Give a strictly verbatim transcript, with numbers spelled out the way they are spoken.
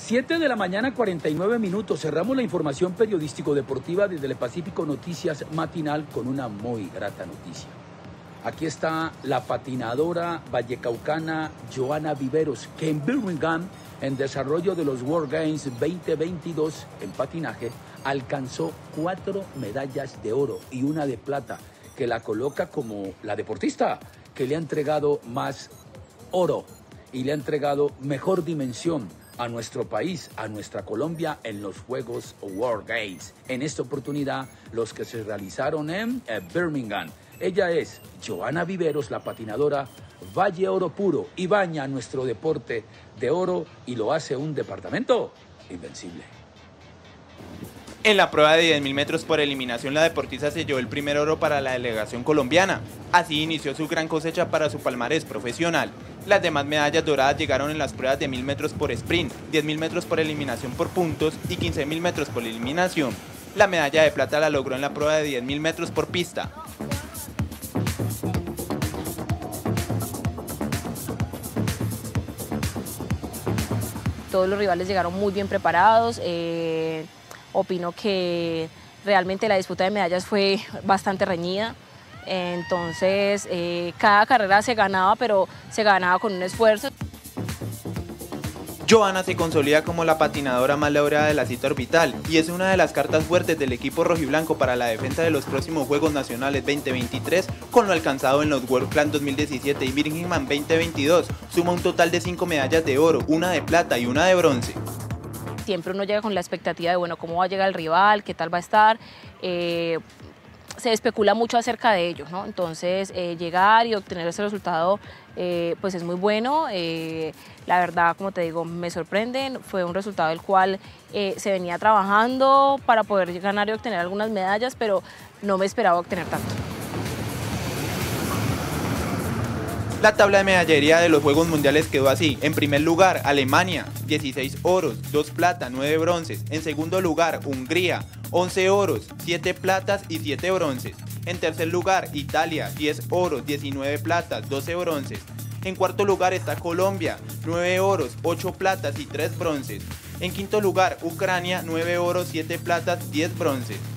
siete de la mañana, cuarenta y nueve minutos. Cerramos la información periodístico-deportiva desde el Pacífico Noticias Matinal con una muy grata noticia. Aquí está la patinadora vallecaucana Joana Viveros, que en Birmingham, en desarrollo de los World Games veinte veintidós en patinaje, alcanzó cuatro medallas de oro y una de plata, que la coloca como la deportista que le ha entregado más oro y le ha entregado mejor dimensión a nuestro país, a nuestra Colombia, en los Juegos World Games. En esta oportunidad, los que se realizaron en eh, Birmingham. Ella es Joana Viveros, la patinadora Valle Oro Puro, y baña nuestro deporte de oro y lo hace un departamento invencible. En la prueba de diez mil metros por eliminación, la deportista se llevó el primer oro para la delegación colombiana. Así inició su gran cosecha para su palmarés profesional. Las demás medallas doradas llegaron en las pruebas de mil metros por sprint, diez mil metros por eliminación por puntos y quince mil metros por eliminación. La medalla de plata la logró en la prueba de diez mil metros por pista. Todos los rivales llegaron muy bien preparados. Eh, opino que realmente la disputa de medallas fue bastante reñida. Entonces, eh, cada carrera se ganaba, pero se ganaba con un esfuerzo. Joana se consolida como la patinadora más laureada de la cita orbital y es una de las cartas fuertes del equipo rojiblanco para la defensa de los próximos Juegos Nacionales veinte veintitrés, con lo alcanzado en los World Plan dos mil diecisiete y Birmingham veinte veintidós. Suma un total de cinco medallas de oro, una de plata y una de bronce. Siempre uno llega con la expectativa de, bueno, cómo va a llegar el rival, qué tal va a estar. Eh, se especula mucho acerca de ello, ¿no? Entonces, eh, llegar y obtener ese resultado, eh, pues es muy bueno. Eh, la verdad, como te digo, me sorprenden. Fue un resultado del cual eh, se venía trabajando para poder ganar y obtener algunas medallas, pero no me esperaba obtener tanto. La tabla de medallería de los Juegos Mundiales quedó así. En primer lugar, Alemania, dieciséis oros, dos plata, nueve bronces. En segundo lugar, Hungría, once oros, siete platas y siete bronces. En tercer lugar, Italia, diez oros, diecinueve platas, doce bronces. En cuarto lugar está Colombia, nueve oros, ocho platas y tres bronces. En quinto lugar, Ucrania, nueve oros, siete platas, diez bronces.